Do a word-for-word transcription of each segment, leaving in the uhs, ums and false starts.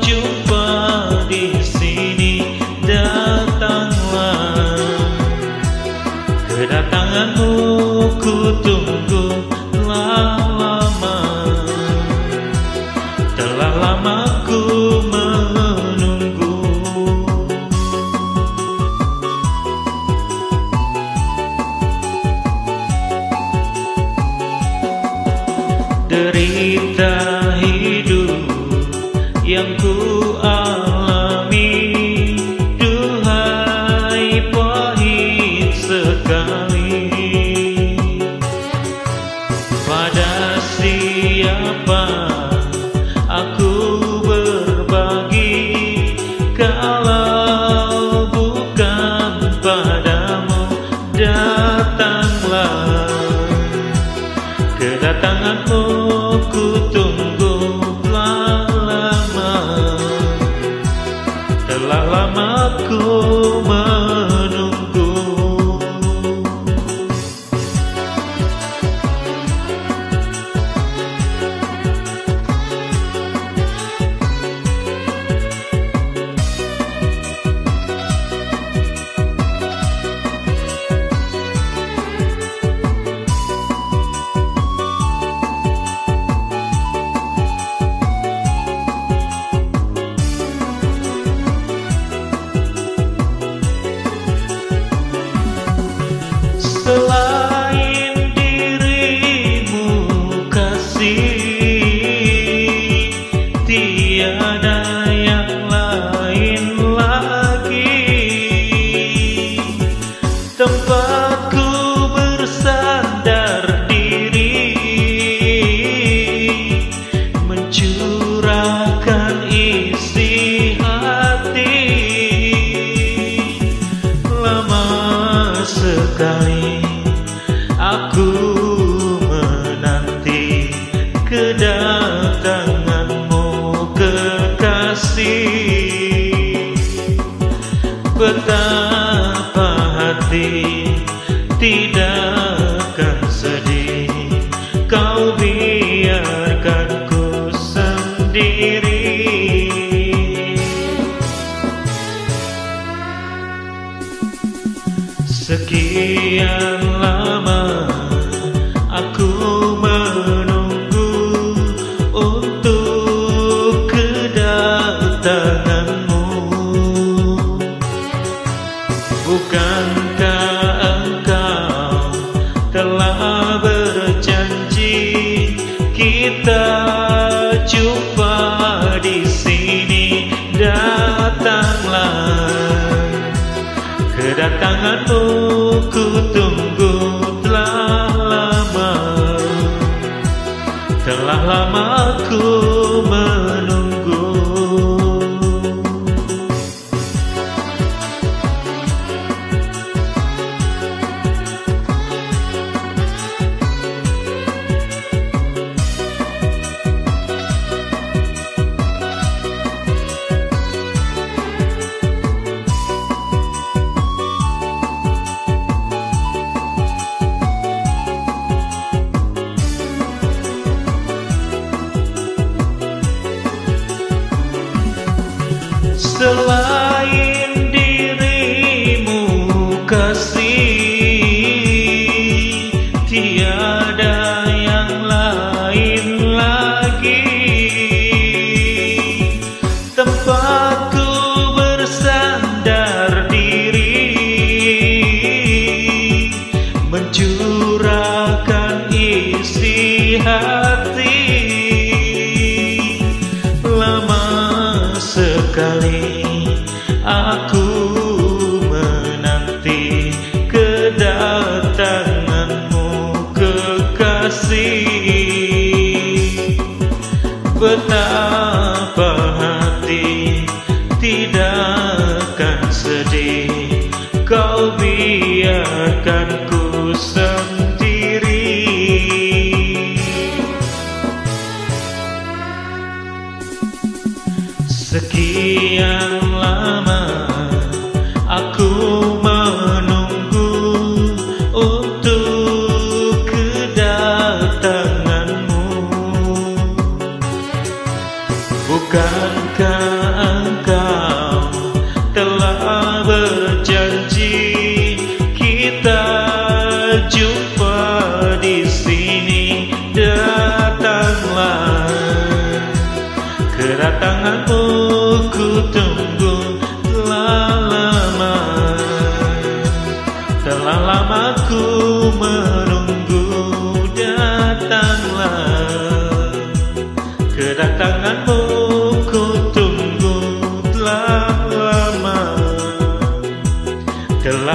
jumpa di sini, datanglah. Kedatanganmu ku tunggu telah lama, telah lama ku menunggu. Derita hidup yang ku alami, duhai pahit sekali. Pada siapa aku berbagi kalau bukan padamu? Datanglah. Kedatanganmu ku tunggu telah lama, telah lama ku menunggu. Selain dirimu kasih, tiada yang lain lagi. Tempatku bersandar diri, mencurahkan isi hati. Lama sekali aku menanti kedatanganmu, kekasih. Betapa hati tidak akan sedih, kau biarkan ku sendiri. Sekian lama aku menunggu untuk kedatanganmu. Bukankah engkau telah berjanji kita jumpa di sini? Datanglah. Kedatanganmu ku tunggu telah lama, telah lama ku menunggu. Selain dirimu kasih, tiada yang lain lagi. Tempatku bersandar diri, mencurahkan isi hati. Lama sekali aku menanti kedatanganmu, kekasih. Betapa hati tidak akan sedih, kau biarkan ku sendiri. Sekian lama aku menunggu untuk kedatanganmu. Bukankah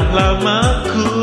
lama ku